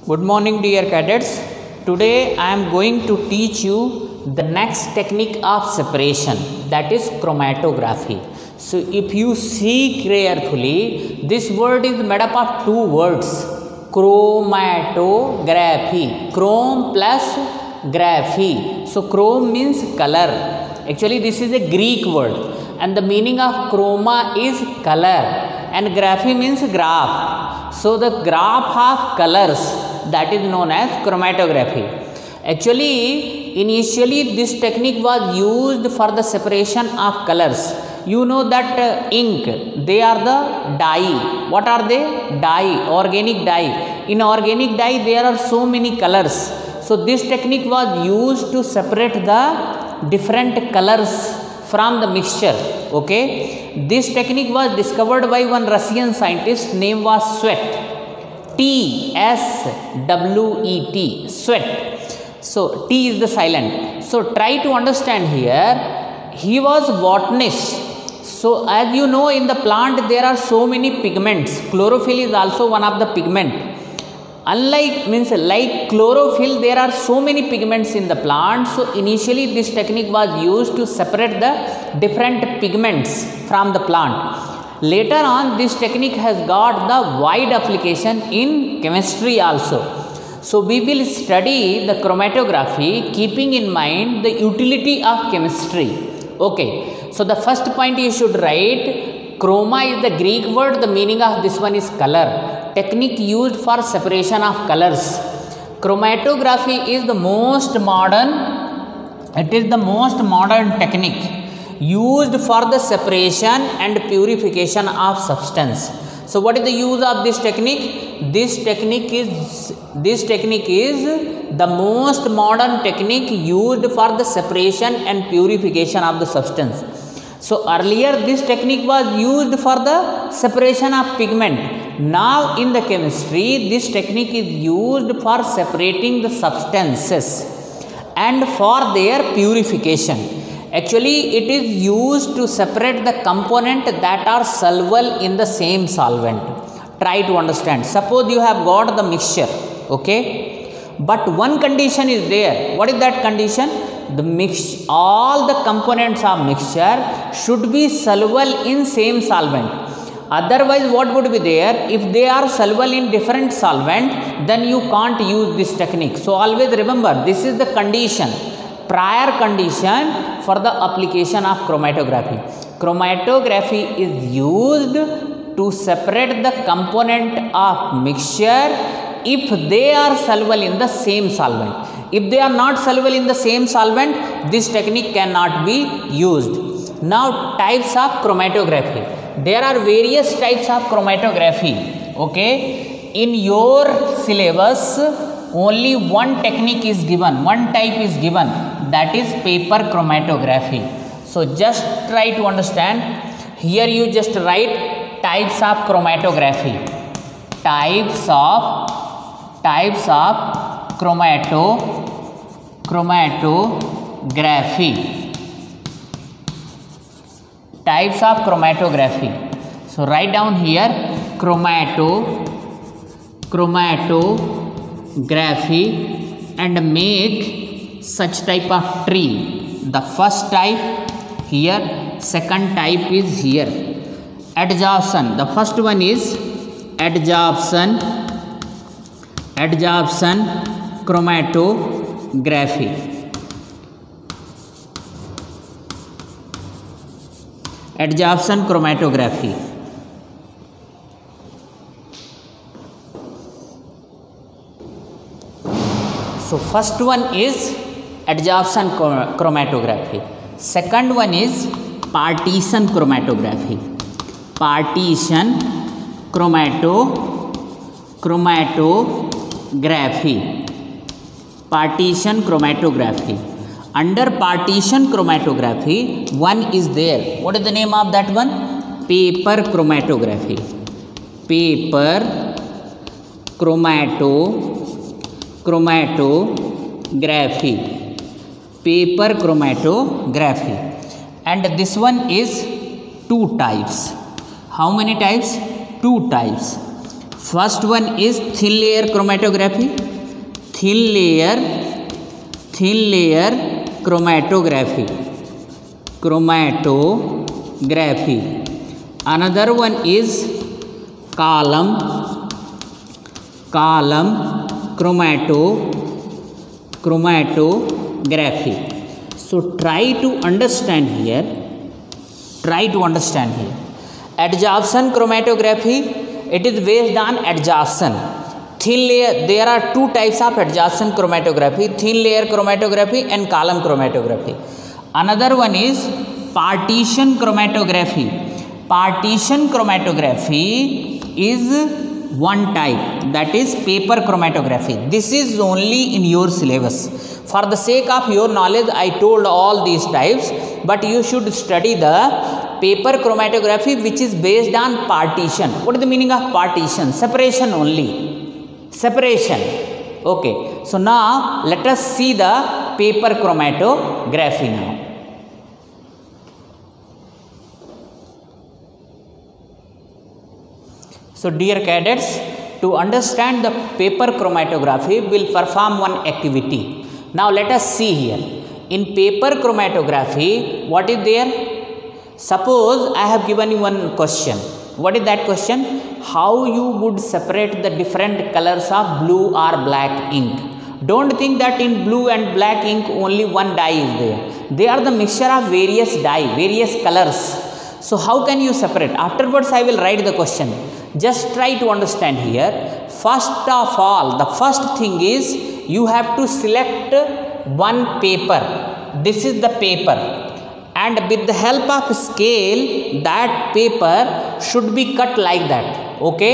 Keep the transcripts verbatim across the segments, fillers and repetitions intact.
Good morning, dear cadets. Today I am going to teach you the next technique of separation, that is chromatography. So if you see carefully, this word is made up of two words, chromatography, chrome plus graphy. So chrome means color. Actually this is a Greek word and the meaning of chroma is color and graphy means graph. So the graph of colors, that is known as chromatography. Actually initially this technique was used for the separation of colors. You know that uh, ink, they are the dye. What are they? Dye, organic dye. In organic dye there are so many colors. So this technique was used to separate the different colors from the mixture. Okay, this technique was discovered by one Russian scientist, name was Sweat, T S W E T, Sweat. So T is the silent. So try to understand here, he was botanist. So as you know, in the plant there are so many pigments. Chlorophyll is also one of the pigment. Unlike means like chlorophyll, there are so many pigments in the plant. So initially this technique was used to separate the different pigments from the plant. Later on this technique has got the wide application in chemistry also. So we will study the chromatography keeping in mind the utility of chemistry. Okay, so the first point you should write, chroma is the Greek word, the meaning of this one is color. Technique used for separation of colors. Chromatography is the most modern, it is the most modern technique used for the separation and purification of substance. So what is the use of this technique? This technique is this technique is the most modern technique used for the separation and purification of the substance. So earlier this technique was used for the separation of pigment. Now in the chemistry this technique is used for separating the substances and for their purification. Actually it is used to separate the component that are soluble in the same solvent. Try to understand. Suppose you have got the mixture, okay, but one condition is there. What is that condition? The mix, all the components of mixture should be soluble in same solvent. Otherwise what would be there? If they are soluble in different solvent, then you can't use this technique. So always remember, this is the condition, prior condition for the application of chromatography. Chromatography is used to separate the component of mixture if they are soluble in the same solvent. If they are not soluble in the same solvent, this technique cannot be used. Now types of chromatography. There are various types of chromatography. Okay, in your syllabus only one technique is given, one type is given, that is paper chromatography. So just try to understand. Here you just write types of chromatography. Types of types of chromato chromatography. Types of chromatography. So write down here chromato chromatography and make such type of tree. The first type here, second type is here. Adsorption. The first one is adsorption adsorption chromatography. Adsorption chromatography. So first one is adsorption chromatography. Second one is partition chromatography. Partition chromato chromatography. Partition chromatography. Under partition chromatography, one is there. What is the name of that one? Paper chromatography. Paper chromato chromatography. Paper chromatography. And this one is two types. How many types? Two types. First one is thin layer chromatography. Thin layer, thin layer chromatography. Chromatography. Another one is column, column chromato, chromatography. So try to understand here. Try to understand here. Adsorption chromatography. It is based on adsorption. Thin layer, there are two types of adsorption chromatography, thin layer chromatography and column chromatography. Another one is partition chromatography. Partition chromatography is one type, that is paper chromatography. This is only in your syllabus. For the sake of your knowledge, I told all these types, but you should study the paper chromatography which is based on partition. What is the meaning of partition? Separation only. Separation. Okay. So now let us see the paper chromatography now. So dear cadets, to understand the paper chromatography, we'll perform one activity. Now let us see here. In paper chromatography, what is there? Suppose I have given you one question. What is that question? How you would separate the different colors of blue or black ink? Don't think that in blue and black ink only one dye is there. They are the mixture of various dye, various colors. So how can you separate? Afterwards I will write the question. Just try to understand here. First of all, the first thing is you have to select one paper. This is the paper. And with the help of scale, that paper should be cut like that. Okay.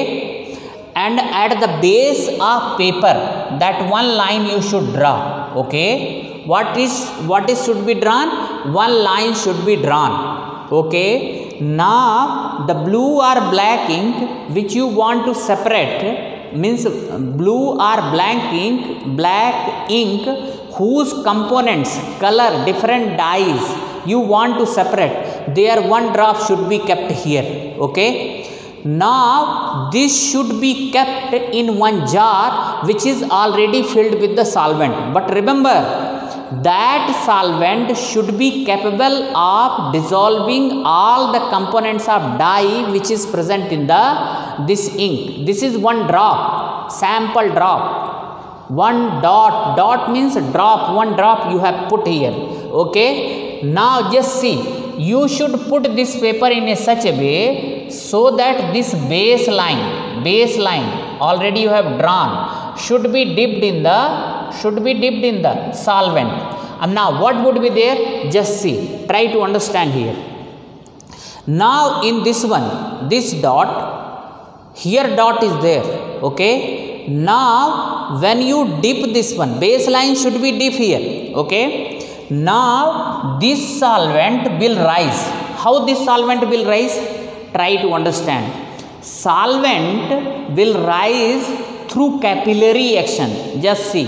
And at the base of paper, that one line you should draw. Okay. What is, what is should be drawn? One line should be drawn. Okay. Now the blue or black ink which you want to separate, means blue or black ink, black ink whose components, color, different dyes you want to separate, there one drop should be kept here. Okay. Now this should be kept in one jar which is already filled with the solvent. But remember, that solvent should be capable of dissolving all the components of dye which is present in the this ink. This is one drop, sample drop. One dot, dot means drop, one drop you have put here. Okay. Now just see, you should put this paper in a such a way so that this baseline, baseline already you have drawn should be dipped in the, should be dipped in the solvent. And now what would be there? Just see, try to understand here. Now in this one, this dot, here dot is there. Okay. Now when you dip this one, baseline should be dip here. Okay. Now this solvent will rise. How this solvent will rise? Try to understand. Solvent will rise through capillary action. Just see.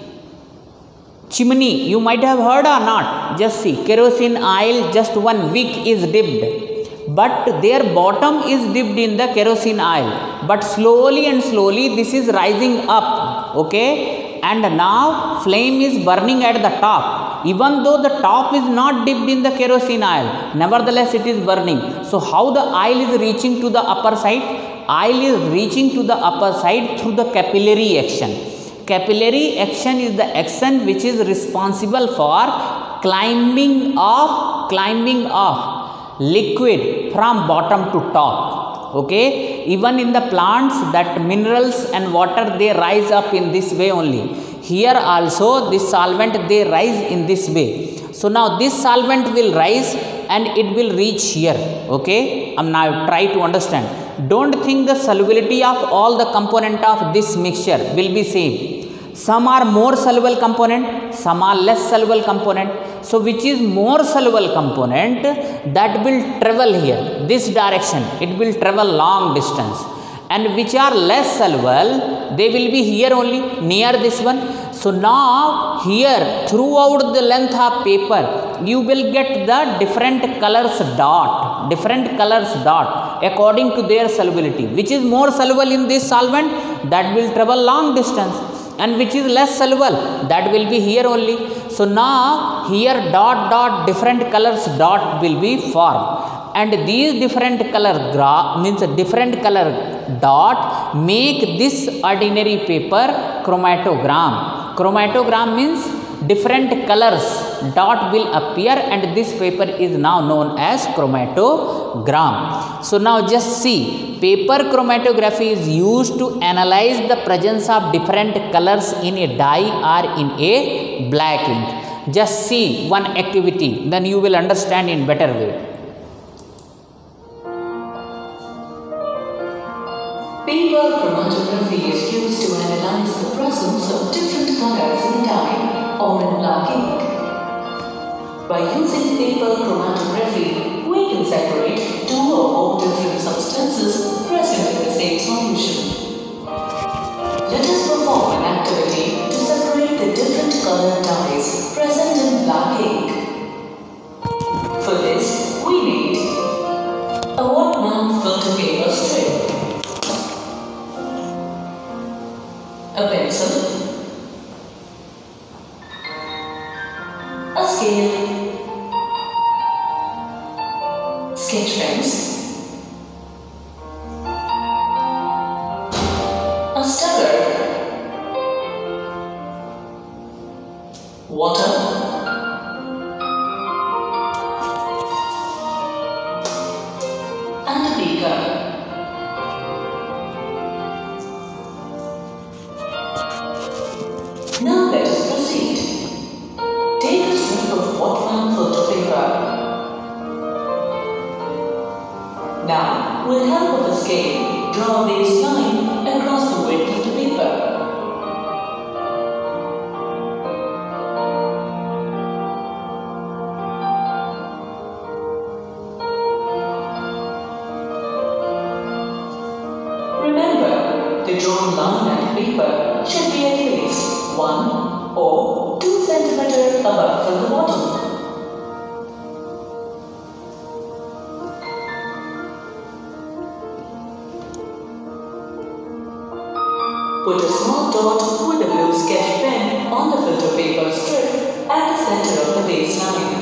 Chimney, you might have heard or not. Just see. Kerosene oil, just one wick is dipped. But their bottom is dipped in the kerosene oil. But slowly and slowly this is rising up. Okay. And now flame is burning at the top. Even though the top is not dipped in the kerosene oil, nevertheless it is burning. So how the oil is reaching to the upper side? Oil is reaching to the upper side through the capillary action. Capillary action is the action which is responsible for climbing of, climbing of liquid from bottom to top. Okay. Even in the plants, that minerals and water, they rise up in this way only. Here also this solvent, they rise in this way. So now this solvent will rise and it will reach here. Okay. And now try to understand. Don't think the solubility of all the component of this mixture will be same. Some are more soluble component, some are less soluble component. So which is more soluble component, that will travel here, this direction, it will travel long distance. And which are less soluble, they will be here only, near this one. So now here throughout the length of paper, you will get the different colors dot, different colors dot. according to their solubility. Which is more soluble in this solvent, that will travel long distance, and which is less soluble, that will be here only. So now here dot dot different colors dot will be formed, and these different color graph means a different color dot make this ordinary paper chromatogram. Chromatogram means different colors dot will appear, and this paper is now known as chromatogram. So now just see, paper chromatography is used to analyze the presence of different colors in a dye or in a black ink. Just see one activity, then you will understand in better way. Paper chromatography is used to analyze the presence of different colors in dye or in black ink. By using paper chromatography, we can separate two or more different substances present in the same solution. Let us perform an activity to separate the different colored dyes present in black ink. For this, we need a one-man filter paper strip, a pencil, a scale, sketch pens, a stirrer, water, and a beaker. Now let us proceed. Take a strip of one-man filter paper. Now, with help of a scale, draw a base line across the width of the paper. Remember, the drawn line and paper should be at least one or two centimeters above from the bottom. Put a small dot with a blue sketch pen on the filter paper strip at the center of the base line.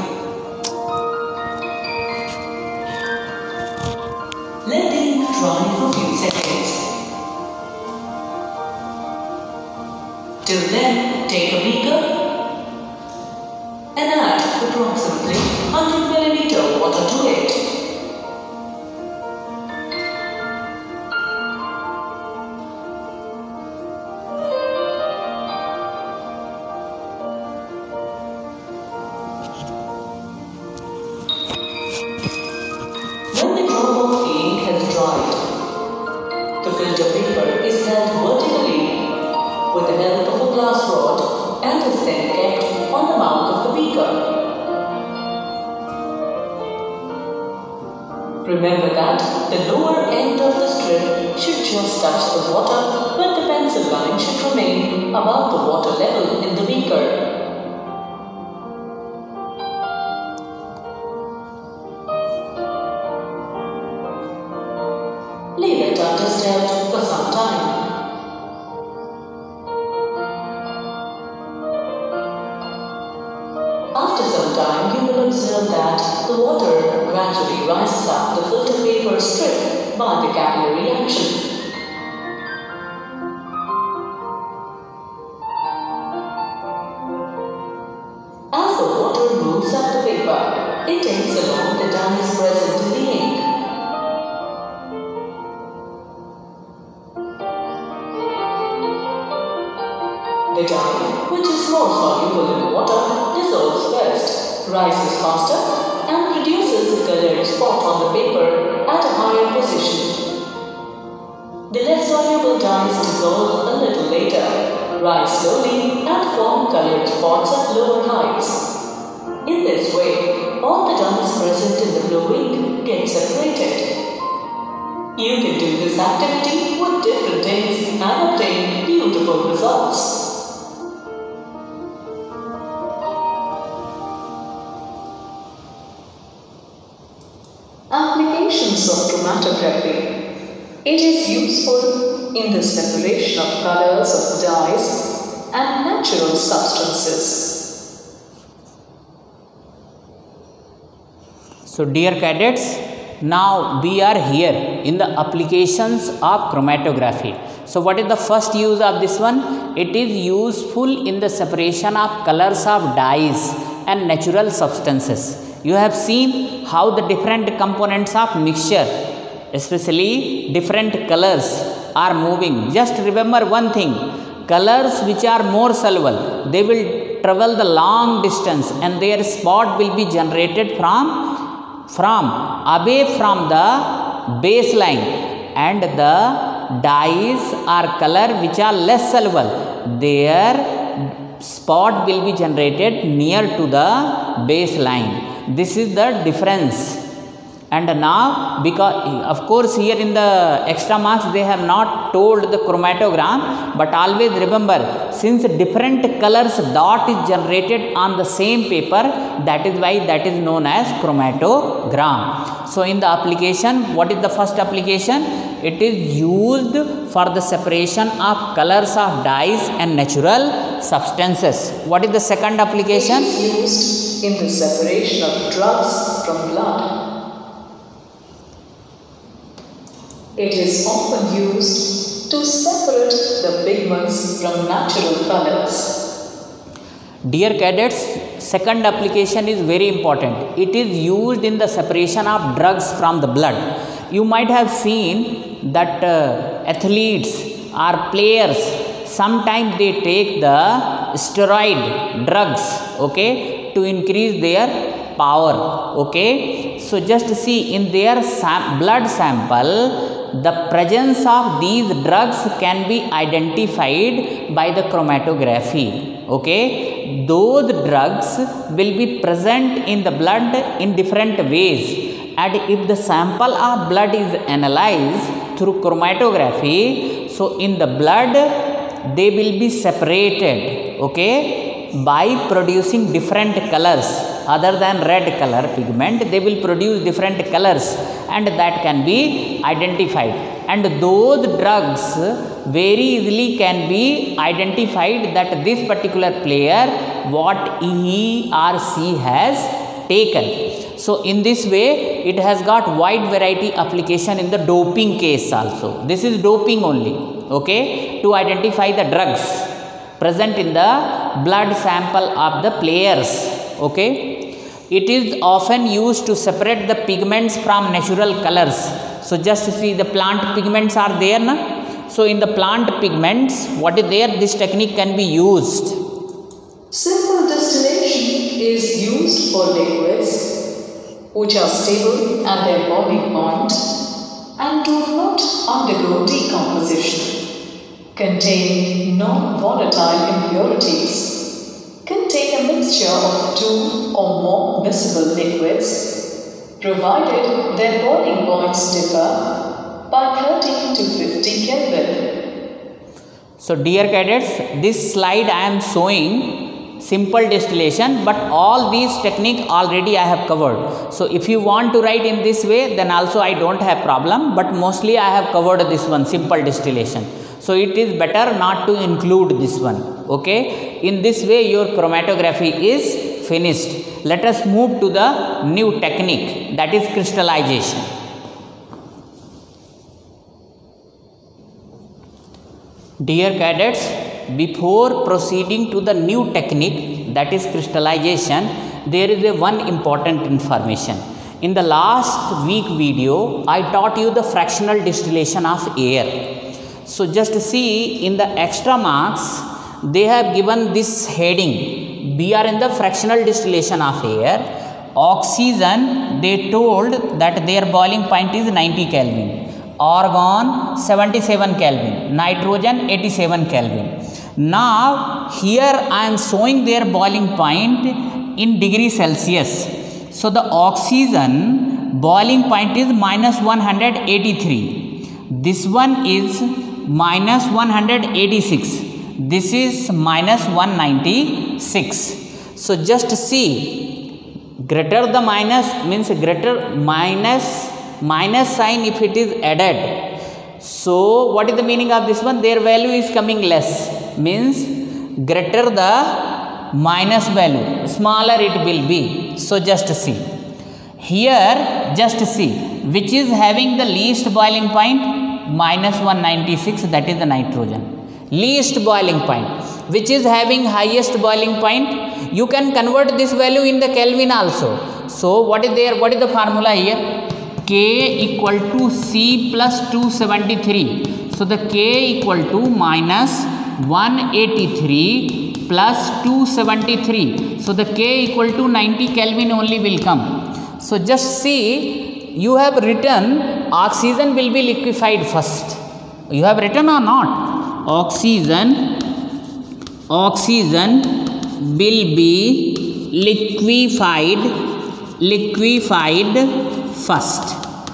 Let the ink dry for a few seconds. Till then, take a beaker and add approximately one hundred milliliters water to it. When the drop of ink has dried, the filter paper is held vertically with the help of a glass rod and is then kept on the mouth of the beaker. Remember that the lower end of the strip should just touch the water, but the pencil line should remain above the water level in the beaker. Leave it undisturbed for some time. After some time, you will observe that the water gradually rises up the filter paper strip by the capillary action. As the water moves up the paper, it takes along the dyes present in the ink. The dye, which is more soluble in water, dissolves best, rises faster, and produces a colored spot on the paper at a higher position. The less soluble dyes dissolve a little later, rise slowly, and form colored spots at lower heights. In this way, all the dyes present in the blue ink get separated. You can do this activity with different inks and obtain beautiful results. Applications applications of chromatography. It is useful in the separation of colors of dyes and natural substances. So dear cadets, now we are here in the applications of chromatography. So what is the first use of this one? It is useful in the separation of colors of dyes and natural substances. You have seen how the different components of mixture, especially different colors, are moving. Just remember one thing, colors which are more soluble, they will travel the long distance and their spot will be generated from, from away from the baseline, and the dyes or color which are less soluble, their spot will be generated near to the baseline. This is the difference. And now, because of course here in the extra marks they have not told the chromatogram, but always remember, since different colors dot is generated on the same paper, that is why that is known as chromatogram. So in the application, what is the first application? It is used for the separation of colors of dyes and natural substances. What is the second application? It is used in the separation of drugs from blood. It is often used to separate the pigments from natural colors. Dear cadets, second application is very important. It is used in the separation of drugs from the blood. You might have seen that uh, athletes or players, sometimes they take the steroid drugs, okay, to increase their power, okay. So just see, in their sam blood sample, the presence of these drugs can be identified by the chromatography, okay. Those drugs will be present in the blood in different ways, and if the sample of blood is analyzed through chromatography, so in the blood they will be separated, okay, by producing different colors. Other than red color pigment, they will produce different colors, and that can be identified. And those drugs very easily can be identified that this particular player, what he or she has taken. So in this way, it has got wide variety application in the doping case also. This is doping only, okay, to identify the drugs present in the blood sample of the players, okay. It is often used to separate the pigments from natural colors. So just see, the plant pigments are there, na? So in the plant pigments, what is there, this technique can be used. Simple distillation is used for liquids which are stable at their boiling point and do not undergo decomposition, contain non-volatile impurities, contain a mixture of two or more miscible liquids, provided their boiling points differ by thirty to fifty Kelvin. So dear cadets, this slide I am showing simple distillation, but all these technique already I have covered. So if you want to write in this way, then also I don't have problem, but mostly I have covered this one, simple distillation. So it is better not to include this one, okay. In this way your chromatography is finished. Let us move to the new technique, that is crystallization. Dear cadets, before proceeding to the new technique, that is crystallization, there is a one important information. In the last week video, I taught you the fractional distillation of air. So just see, in the extra marks, they have given this heading. We are in the fractional distillation of air. Oxygen, they told that their boiling point is ninety Kelvin. Argon, seventy-seven Kelvin. Nitrogen, eighty-seven Kelvin. Now, here I am showing their boiling point in degree Celsius. So, the oxygen boiling point is minus one hundred eighty-three. This one is minus one hundred eighty-six. This is minus one hundred ninety-six. So just see, greater the minus means greater minus minus sign if it is added. So what is the meaning of this one? Their value is coming less, means greater the minus value, smaller it will be. So just see here, just see which is having the least boiling point, minus one ninety-six, that is the nitrogen. Least boiling point. Which is having highest boiling point? You can convert this value in the Kelvin also. So what is there? What is the formula here? K equal to C plus two seventy-three. So the K equal to minus one eighty-three plus two seventy-three. So the K equal to ninety Kelvin only will come. So just see, you have written oxygen will be liquefied first. You have written or not? Oxygen, oxygen will be liquefied, liquefied first.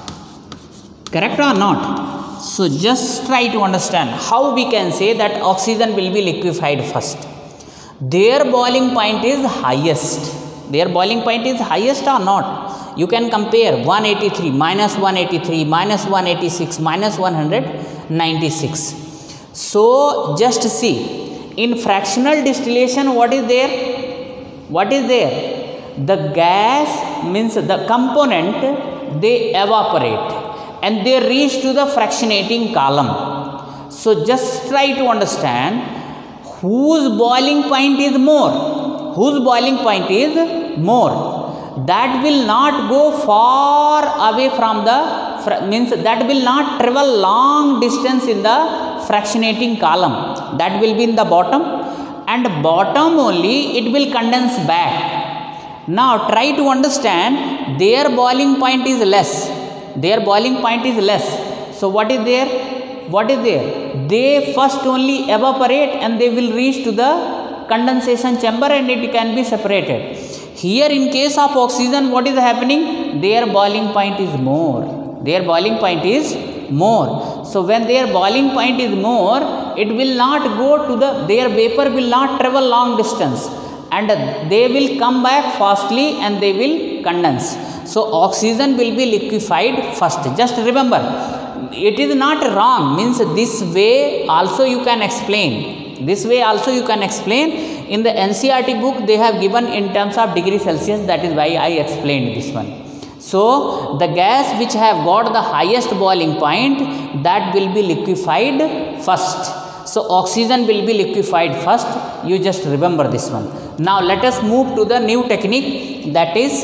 Correct or not? So just try to understand how we can say that oxygen will be liquefied first. Their boiling point is highest. Their boiling point is highest or not? You can compare one eighty-three, minus one eighty-three, minus one eighty-six, minus one ninety-six. So just see, in fractional distillation what is there? What is there? The gas, means the component, they evaporate and they reach to the fractionating column. So just try to understand whose boiling point is more. Whose boiling point is more? That will not go far away from the, means that will not travel long distance in the fractionating column. That will be in the bottom, and bottom only it will condense back. Now try to understand, their boiling point is less. Their boiling point is less. So what is there? What is there? They first only evaporate and they will reach to the condensation chamber and it can be separated. Here in case of oxygen, what is happening? Their boiling point is more. Their boiling point is more. So when their boiling point is more, it will not go to the, their vapor will not travel long distance and they will come back fastly and they will condense. So oxygen will be liquefied first. Just remember, it is not wrong, means this way also you can explain. This way also you can explain. In the N C E R T book they have given in terms of degree Celsius, that is why I explained this one. So the gas which have got the highest boiling point, that will be liquefied first. So oxygen will be liquefied first. You just remember this one. Now let us move to the new technique, that is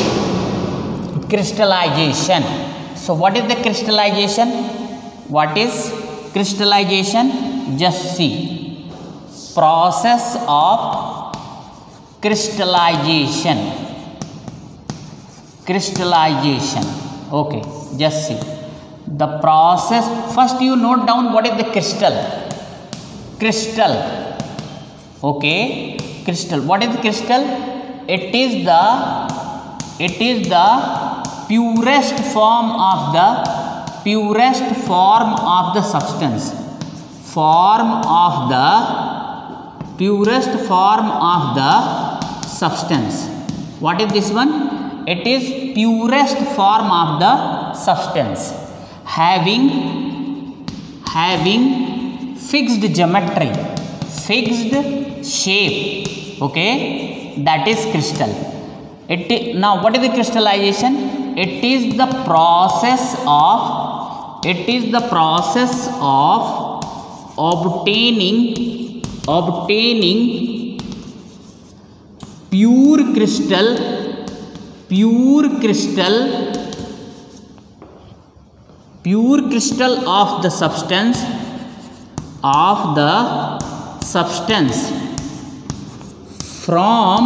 crystallization. So what is the crystallization? What is crystallization? Just see. Process of crystallization. Crystallization. Okay, just see. The process, first you note down what is the crystal. Crystal. Okay, crystal. What is the crystal? It is the, it is the purest form of the, purest form of the substance. Form of the, purest form of the substance. What is this one? It is purest form of the substance, having having fixed geometry, fixed shape. Okay, that is crystal. It is, now what is the crystallization? It is the process of, it is the process of obtaining obtaining pure crystal, pure crystal, pure crystal of the substance, of the substance from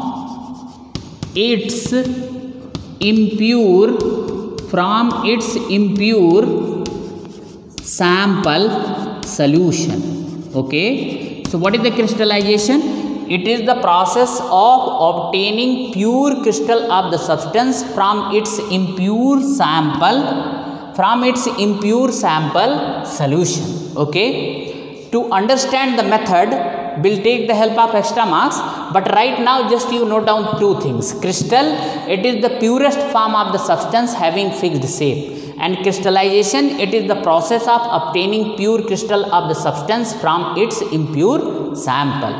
its impure, from its impure sample solution. Okay, so what is the crystallization? It is the process of obtaining pure crystal of the substance from its impure sample, from its impure sample solution. Okay, to understand the method, we'll take the help of extra marks, but right now just you note down two things. Crystal, it is the purest form of the substance having fixed shape. And crystallization, it is the process of obtaining pure crystal of the substance from its impure sample.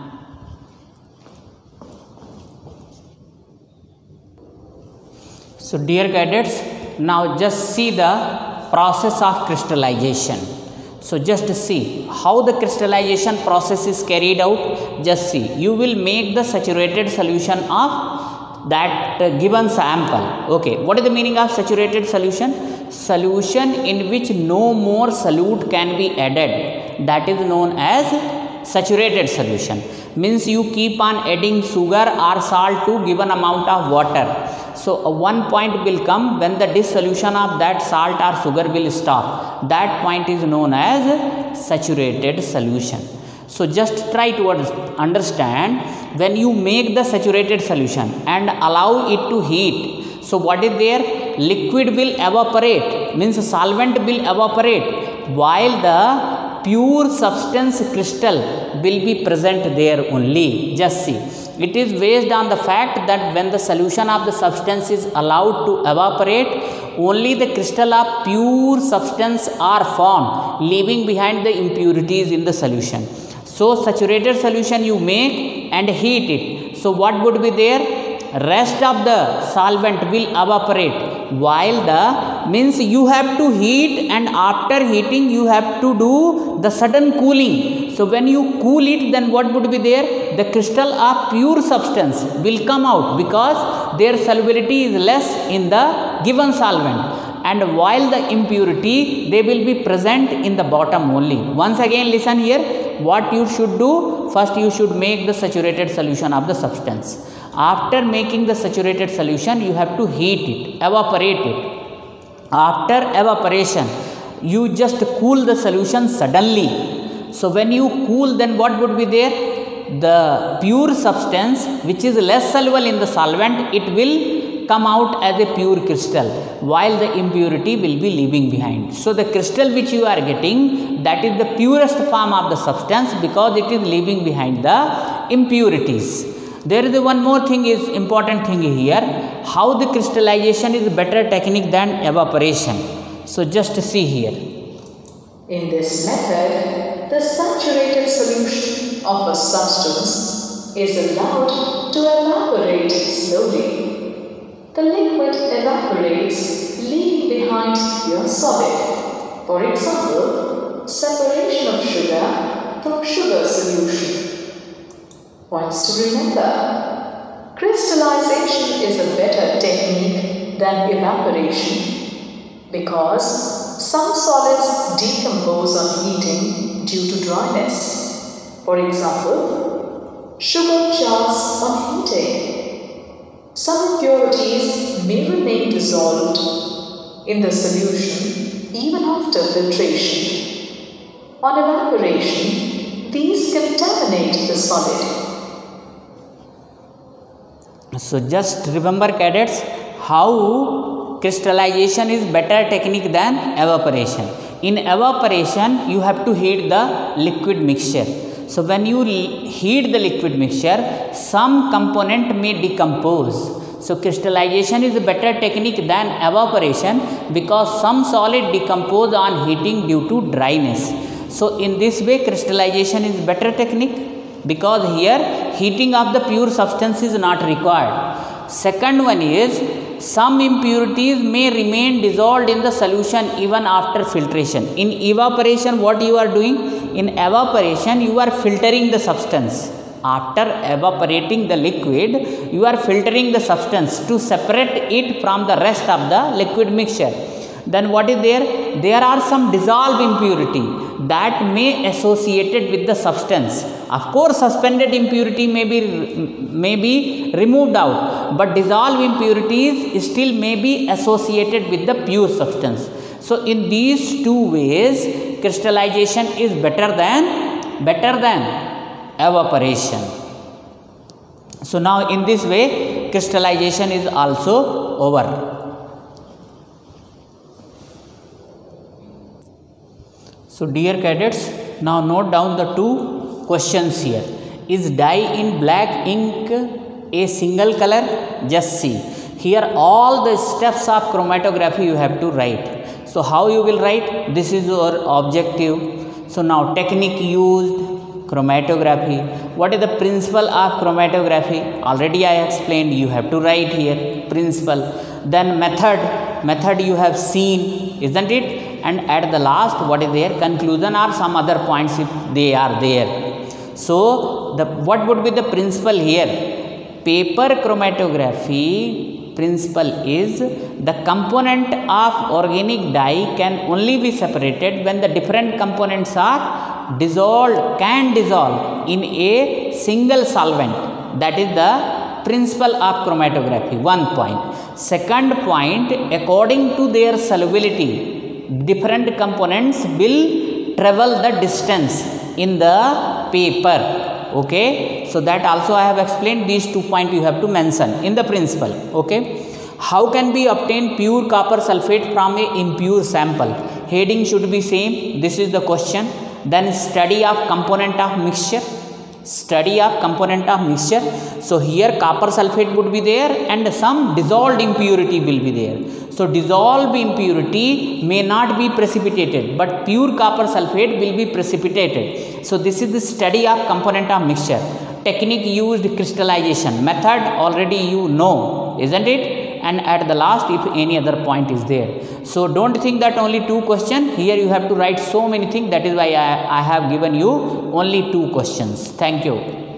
So dear cadets, now just see the process of crystallization. So just see how the crystallization process is carried out. Just see, you will make the saturated solution of that uh, given sample. Okay, what is the meaning of saturated solution? Solution in which no more solute can be added, that is known as saturated solution. Means you keep on adding sugar or salt to given amount of water. So uh, one point will come when the dissolution of that salt or sugar will stop. That point is known as saturated solution. So just try to understand, when you make the saturated solution and allow it to heat, so what is there? Liquid will evaporate, means solvent will evaporate, while the pure substance crystal will be present there only. Just see, it is based on the fact that when the solution of the substance is allowed to evaporate, only the crystal of pure substance are formed, leaving behind the impurities in the solution. So saturated solution you make and heat it. So what would be there? Rest of the solvent will evaporate, while the means you have to heat, and after heating you have to do the sudden cooling. So when you cool it, then what would be there? The crystal of pure substance will come out, because their solubility is less in the given solvent, and while the impurity, they will be present in the bottom only. Once again listen here, what you should do? First you should make the saturated solution of the substance. After making the saturated solution, you have to heat it, evaporate it. After evaporation, you just cool the solution suddenly. So when you cool, then what would be there? The pure substance, which is less soluble in the solvent, it will come out as a pure crystal, while the impurity will be leaving behind. So the crystal which you are getting, that is the purest form of the substance, because it is leaving behind the impurities. There is one more thing, is important thing here, how the crystallization is better technique than evaporation. So just see here. In this method, the saturated solution of a substance is allowed to evaporate slowly. The liquid evaporates, leaving behind your solid. For example, separation of sugar from sugar solution. Points to remember: crystallization is a better technique than evaporation, because some solids decompose on heating due to dryness. For example, sugar chars on heating. Some impurities may remain dissolved in the solution even after filtration. On evaporation, these contaminate the solid. So just remember cadets, how crystallization is better technique than evaporation. In evaporation, you have to heat the liquid mixture. So when you heat the liquid mixture, some component may decompose. So crystallization is a better technique than evaporation, because some solid decompose on heating due to dryness. So in this way, crystallization is better technique, because here heating of the pure substance is not required. Second one is, some impurities may remain dissolved in the solution even after filtration. In evaporation, what you are doing? In evaporation, you are filtering the substance. After evaporating the liquid, you are filtering the substance to separate it from the rest of the liquid mixture. Then what is there? There are some dissolved impurity that may associated with the substance. Of course, suspended impurity may be, may be removed out, but dissolved impurities still may be associated with the pure substance. So in these two ways, crystallization is better than, better than evaporation. So now in this way, crystallization is also over. So dear cadets, now note down the two questions here. Is dye in black ink a single color? Just see. Here all the steps of chromatography you have to write. So how you will write? This is your objective. So now technique used, chromatography. What is the principle of chromatography? Already I explained, you have to write here principle. Then method, method you have seen, isn't it? And at the last, what is there? Conclusion or some other points if they are there. So the what would be the principle here? Paper chromatography principle is the component of organic dye can only be separated when the different components are dissolved, can dissolve in a single solvent. That is the principle of chromatography. One point. Second point, according to their solubility, different components will travel the distance in the paper. Okay, so that also I have explained. These two points you have to mention in the principle. Okay, how can we obtain pure copper sulfate from a impure sample? Heading should be same. This is the question. Then study of component of mixture. Study of component of mixture. So here copper sulfate would be there and some dissolved impurity will be there. So dissolved impurity may not be precipitated, but pure copper sulfate will be precipitated. So this is the study of component of mixture. Technique used, crystallization. Method already you know, isn't it? And at the last, if any other point is there. So don't think that only two questions. Here you have to write so many things. That is why I, I have given you only two questions. Thank you.